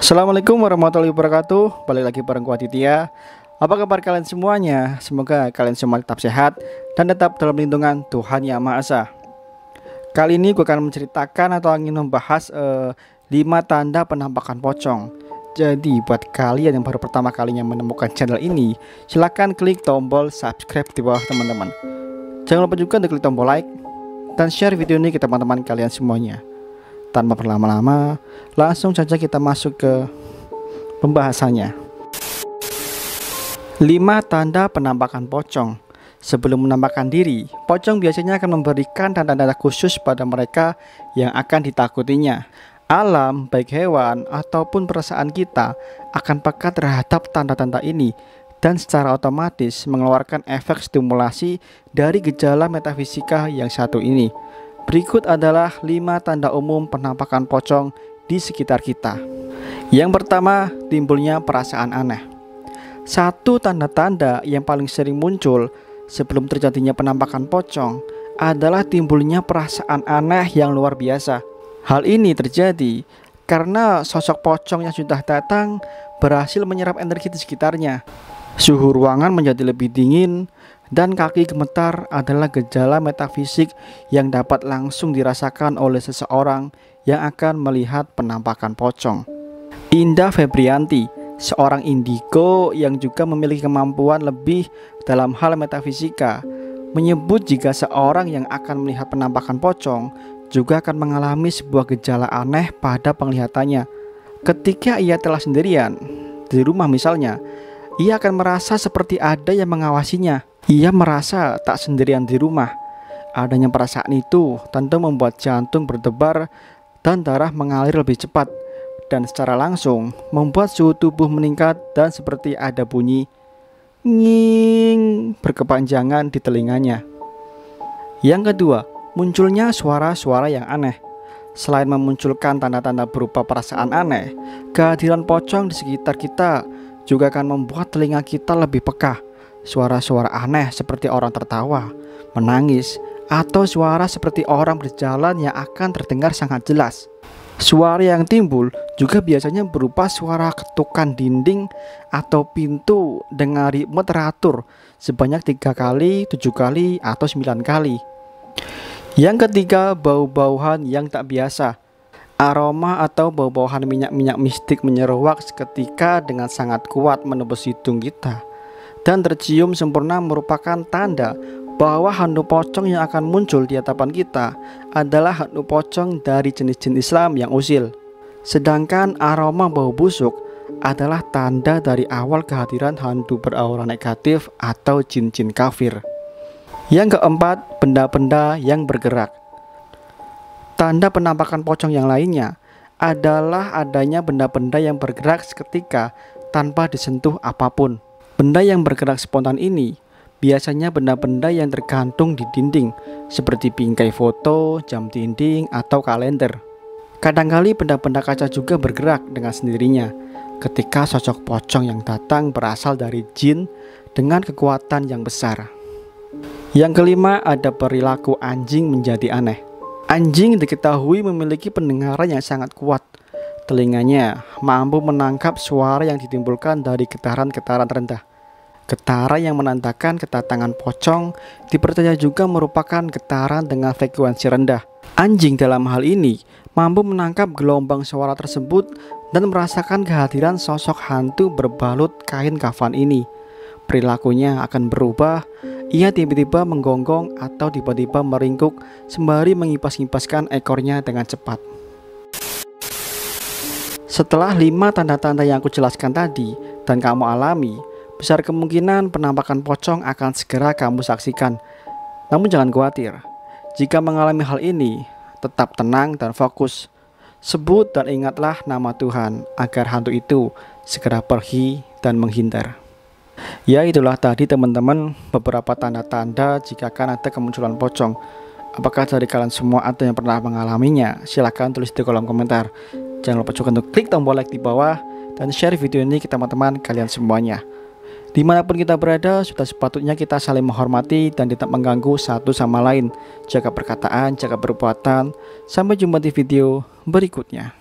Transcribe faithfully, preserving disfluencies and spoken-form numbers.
Assalamualaikum warahmatullahi wabarakatuh. Balik lagi bareng gua Aditya. Apa kabar kalian semuanya? Semoga kalian semua tetap sehat dan tetap dalam lindungan Tuhan Yang Maha Esa. Kali ini gue akan menceritakan atau ingin membahas uh, lima tanda penampakan pocong. Jadi buat kalian yang baru pertama kalinya menemukan channel ini, silahkan klik tombol subscribe di bawah teman-teman. Jangan lupa juga untuk klik tombol like dan share video ini ke teman-teman kalian semuanya. Tanpa berlama-lama, langsung saja kita masuk ke pembahasannya. lima tanda penampakan pocong. Sebelum menampakkan diri, pocong biasanya akan memberikan tanda-tanda khusus pada mereka yang akan ditakutinya. Alam, baik hewan ataupun perasaan kita, akan peka terhadap tanda-tanda ini dan secara otomatis mengeluarkan efek stimulasi dari gejala metafisika yang satu ini. Berikut adalah lima tanda umum penampakan pocong di sekitar kita. Yang pertama, timbulnya perasaan aneh. Satu tanda-tanda yang paling sering muncul sebelum terjadinya penampakan pocong adalah timbulnya perasaan aneh yang luar biasa. Hal ini terjadi karena sosok pocong yang sudah datang berhasil menyerap energi di sekitarnya. Suhu ruangan menjadi lebih dingin dan kaki gemetar adalah gejala metafisik yang dapat langsung dirasakan oleh seseorang yang akan melihat penampakan pocong. Indah Febrianti, seorang indigo yang juga memiliki kemampuan lebih dalam hal metafisika, menyebut jika seorang yang akan melihat penampakan pocong juga akan mengalami sebuah gejala aneh pada penglihatannya. Ketika ia telah sendirian di rumah misalnya, ia akan merasa seperti ada yang mengawasinya. Ia merasa tak sendirian di rumah. Adanya perasaan itu tentu membuat jantung berdebar dan darah mengalir lebih cepat, dan secara langsung membuat suhu tubuh meningkat dan seperti ada bunyi nging berkepanjangan di telinganya. Yang kedua, munculnya suara-suara yang aneh. Selain memunculkan tanda-tanda berupa perasaan aneh, kehadiran pocong di sekitar kita juga akan membuat telinga kita lebih peka. Suara-suara aneh seperti orang tertawa, menangis, atau suara seperti orang berjalan yang akan terdengar sangat jelas. Suara yang timbul juga biasanya berupa suara ketukan dinding atau pintu dengan ritme teratur sebanyak tiga kali, tujuh kali, atau sembilan kali. Yang ketiga, bau-bauan yang tak biasa. Aroma atau bau-bauan minyak-minyak mistik menyeruak seketika dengan sangat kuat menembus hidung kita dan tercium sempurna merupakan tanda bahwa hantu pocong yang akan muncul di hadapan kita adalah hantu pocong dari jenis-jenis Islam yang usil. Sedangkan aroma bau busuk adalah tanda dari awal kehadiran hantu beraura negatif atau jin-jin kafir. Yang keempat, benda-benda yang bergerak. Tanda penampakan pocong yang lainnya adalah adanya benda-benda yang bergerak seketika tanpa disentuh apapun. Benda yang bergerak spontan ini biasanya benda-benda yang tergantung di dinding seperti bingkai foto, jam dinding, atau kalender. Kadangkali benda-benda kaca juga bergerak dengan sendirinya ketika sosok pocong yang datang berasal dari jin dengan kekuatan yang besar. Yang kelima, ada perilaku anjing menjadi aneh. Anjing diketahui memiliki pendengaran yang sangat kuat. Telinganya mampu menangkap suara yang ditimbulkan dari getaran-getaran rendah. Getaran yang menandakan kedatangan pocong dipercaya juga merupakan getaran dengan frekuensi rendah. Anjing dalam hal ini mampu menangkap gelombang suara tersebut dan merasakan kehadiran sosok hantu berbalut kain kafan ini. Perilakunya akan berubah. Ia tiba-tiba menggonggong atau tiba-tiba meringkuk sembari mengipas-ngipaskan ekornya dengan cepat. Setelah lima tanda-tanda yang aku jelaskan tadi dan kamu alami, besar kemungkinan penampakan pocong akan segera kamu saksikan. Namun jangan khawatir, jika mengalami hal ini, tetap tenang dan fokus. Sebut dan ingatlah nama Tuhan agar hantu itu segera pergi dan menghindar. Ya, itulah tadi teman-teman beberapa tanda-tanda jika akan ada kemunculan pocong. Apakah dari kalian semua ada yang pernah mengalaminya? Silahkan tulis di kolom komentar. Jangan lupa juga untuk klik tombol like di bawah dan share video ini ke teman-teman kalian semuanya. Dimanapun kita berada, sudah sepatutnya kita saling menghormati dan tidak mengganggu satu sama lain. Jaga perkataan, jaga perbuatan. Sampai jumpa di video berikutnya.